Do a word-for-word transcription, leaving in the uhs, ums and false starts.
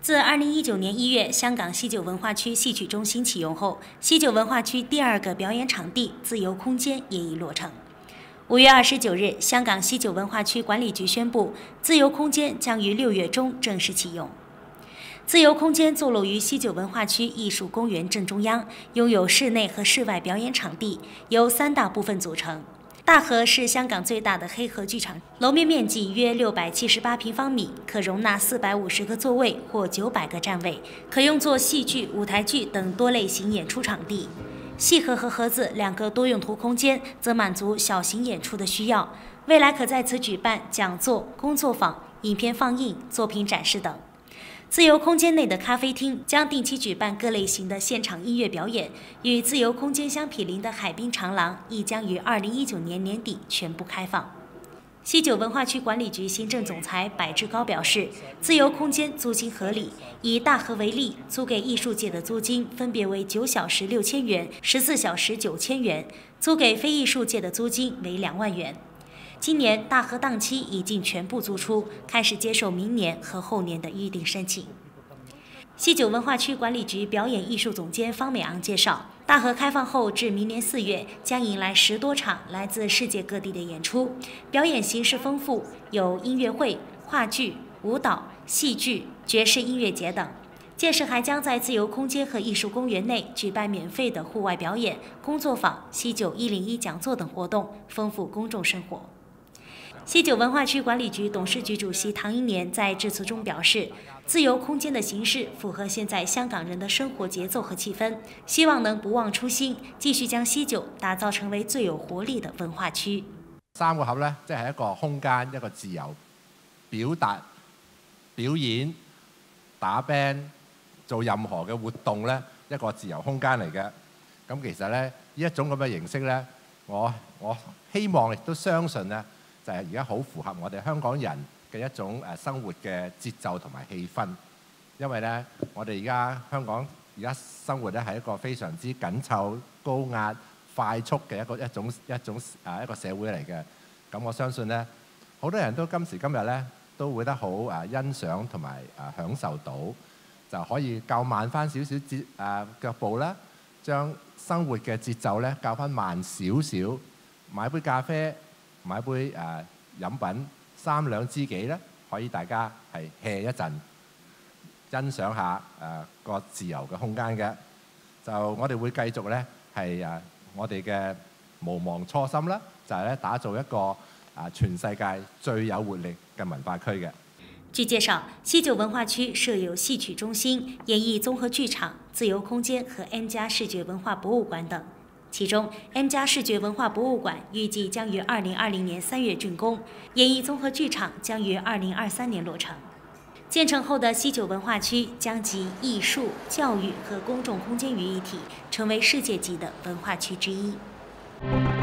自二零一九年一月香港西九文化区戏曲中心启用后，西九文化区第二个表演场地自由空间也已落成。五月二十九日，香港西九文化区管理局宣布，自由空间将于六月中正式启用。自由空间坐落于西九文化区艺术公园正中央，拥有室内和室外表演场地，由三大部分组成。大河是香港最大的黑盒剧场，楼面面积约六百七十八平方米，可容纳四百五十个座位或九百个站位，可用作戏剧、舞台剧等多类型演出场地。戏盒和盒子两个多用途空间则满足小型演出的需要，未来可在此举办讲座、工作坊、影片放映、作品展示等。自由空间内的咖啡厅将定期举办各类型的现场音乐表演，与自由空间相毗邻的海滨长廊亦将于二零一九年年底全部开放。西九文化区管理局行政总裁柏志高表示，自由空间租金合理，以大河为例，租给艺术界的租金分别为九小时六千元、十四小时九千元，租给非艺术界的租金为两万元。今年大河档期已经全部租出，开始接受明年和后年的预订申请。西九文化区管理局表演艺术总监方美昂介绍，大河开放后至明年四月将迎来十多场来自世界各地的演出，表演形式丰富，有音乐会、话剧、舞蹈、戏剧、爵士音乐节等。届时还将在自由空间和艺术公园内举办免费的户外表演、工作坊、西九一零一讲座等活动，丰富公众生活。西九文化区管理局董事局主席唐英年在致辞中表示，自由空间的形式符合现在香港人的生活节奏和氣氛，希望能不忘初心，繼續將西九打造成為最有活力的文化區。 三個盒呢，即係一個空間，一個自由表達、表演、打 band、做任何嘅活動呢，一個自由空間嚟嘅。咁其實呢，呢一種咁嘅形式呢，我我希望亦都相信呢。就係而家好符合我哋香港人嘅一種誒生活嘅節奏同埋氣氛，因為咧，我哋而家香港而家生活咧係一個非常之緊湊、高壓、快速嘅一個一種一種誒一個社會嚟嘅。咁我相信咧，好多人都今時今日咧都會得好誒欣賞同埋誒享受到，就可以較慢翻少少節誒腳步啦，將生活嘅節奏咧較翻慢少少，買杯咖啡。買杯誒、呃、飲品三兩知己咧，可以大家係 hea 一陣，欣賞下誒、呃、個自由嘅空間嘅。就我哋會繼續咧係誒我哋嘅無忘初心啦，就係咧打造一個啊、呃、全世界最有活力嘅文化區嘅。 據介紹，西九文化區設有戲曲中心、演藝綜合劇場、自由空間和 M+ 視覺文化博物館等。其中 M+ 視覺文化博物館預計將於二零二零年三月竣工，演藝綜合劇場將於二零二三年落成。建成後的西九文化區將集藝術、教育和公眾空間於一體，成為世界級的文化區之一。